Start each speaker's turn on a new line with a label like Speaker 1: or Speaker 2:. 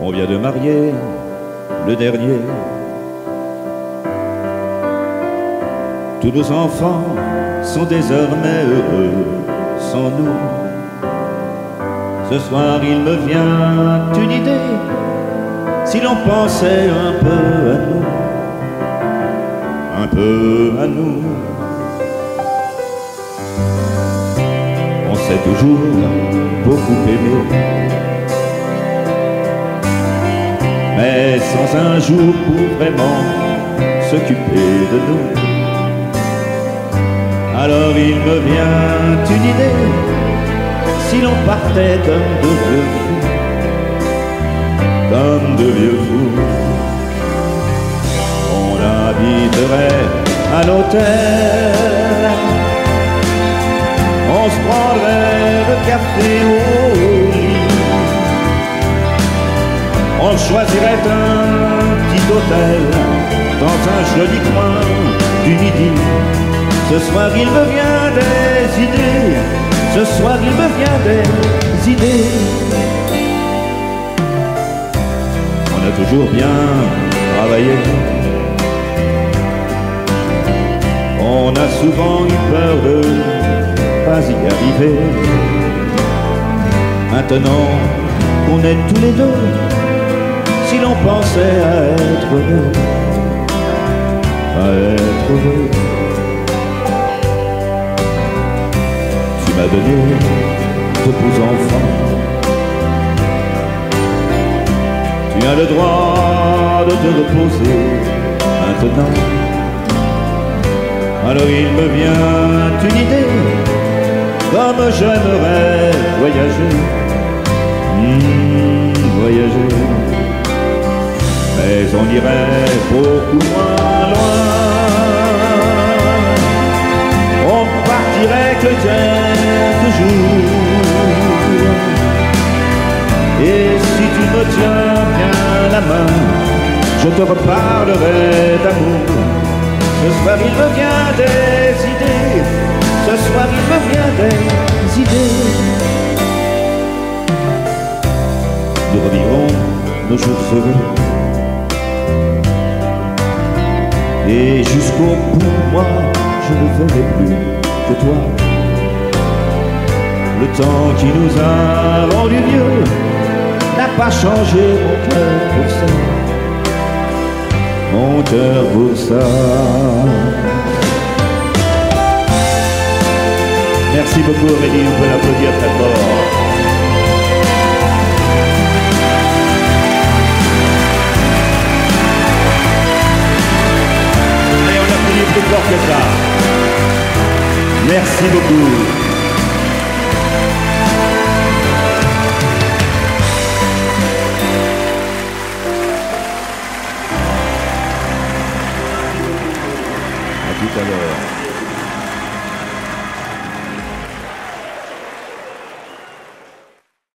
Speaker 1: On vient de marier le dernier. Tous nos enfants sont désormais heureux sans nous. Ce soir il me vient une idée, si l'on pensait un peu à nous, un peu à nous. On s'est toujours beaucoup aimé, mais sans un jour pour vraiment s'occuper de nous. Alors il me vient une idée, si l'on partait comme de vieux fous, comme de vieux fous. On habiterait à l'hôtel, on se prendrait le café au lit, on choisirait un petit hôtel dans un joli coin du Midi. Ce soir il me vient des idées, ce soir il me vient des idées. On a toujours bien travaillé, on a souvent eu peur de pas y arriver. Maintenant qu'on est tous les deux, si l'on pensait à être heureux, à être heureux. Tu m'as donné de beaux enfants, tu as le droit de te reposer maintenant. Alors il me vient une idée, comme j'aimerais voyager, voyager. Mais on irait beaucoup moins loin, on partirait que quelques jours. Et si tu me tiens bien la main, je te reparlerai d'amour. Ce soir il me vient des idées, ce soir il me vient des idées. Nous revivrons nos jours heureux, et jusqu'au bout, moi, je ne verrai plus que toi. Le temps qui nous a rendu vieux n'a pas changé mon cœur pour ça, mon cœur pour ça. Merci beaucoup Aurélie, on peut l'applaudir très fort. Allez, on applaudit plus fort que ça. Merci beaucoup. À tout à l'heure.